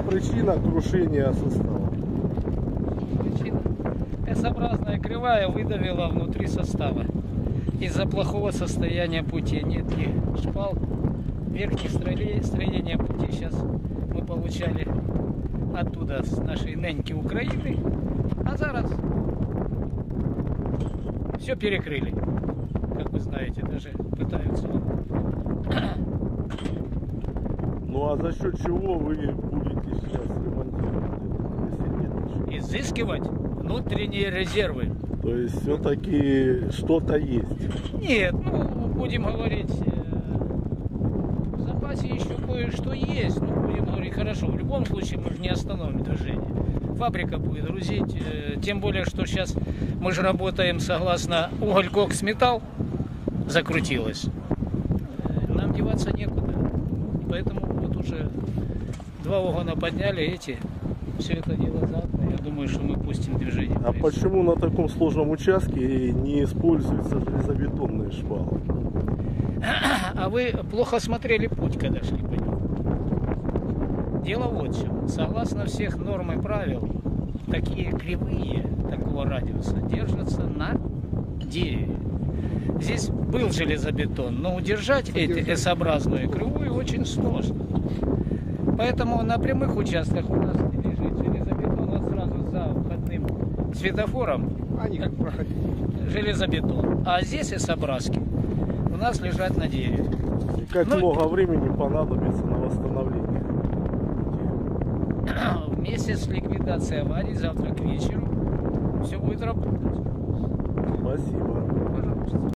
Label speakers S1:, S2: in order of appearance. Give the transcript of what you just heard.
S1: причина крушения состава?
S2: Причина. S-образная кривая выдавила внутри состава. Из-за плохого состояния пути. Нет ни шпал, верхних строения пути. Сейчас мы получали оттуда, с нашей неньки Украины. А зараз все перекрыли. Как вы знаете, даже пытаются.
S1: Ну а за счет чего вы будете сейчас ремонтировать это, если нет ничего?
S2: Изыскивать внутренние резервы.
S1: То есть все-таки что-то есть?
S2: Нет, ну будем говорить, в запасе еще кое-что есть. Ну, будем говорить, хорошо, в любом случае мы же не остановим движение. Фабрика будет грузить, тем более, что сейчас мы же работаем согласно уголь-кокс-металл, закрутилось. Нам деваться некуда. Поэтому вот уже 2 вагона подняли, эти, все это дело завтра. Я думаю, что мы пустим движение.
S1: А почему на таком сложном участке не используются железобетонные шпалы?
S2: А вы плохо смотрели путь, когда шли по нему. Дело вот в чем. Согласно всех норм и правил, такие кривые такого радиуса держатся на дереве. Здесь был железобетон, но удержать эти S-образную кривую очень сложно. Поэтому на прямых участках у нас лежит железобетон вот сразу за входным светофором.
S3: Они как проходили.
S2: Железобетон. А здесь S-образки у нас лежат на дереве.
S1: И как много времени понадобится на восстановление?
S2: Вместе с ликвидацией аварии завтра к вечеру все будет работать.
S1: Спасибо.